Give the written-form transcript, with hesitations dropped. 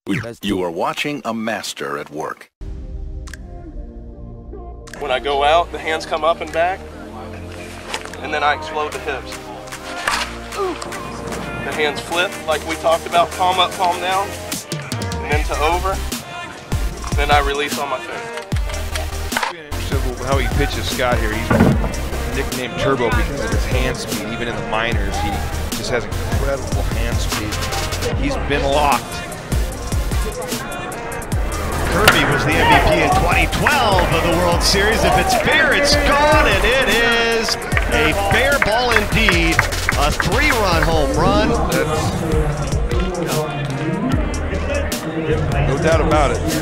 You are watching a master at work. When I go out, the hands come up and back, and then I explode the hips. The hands flip like we talked about, palm up, palm down, and then to over. Then I release on my face. How he pitches Scott here, he's nicknamed Turbo because of his hand speed. Even in the minors, he just has incredible hand speed. He's been locked. Kirby was the MVP in 2012 of the World Series. If it's fair, it's gone, and it is a fair ball indeed. A 3-run home run. No doubt about it.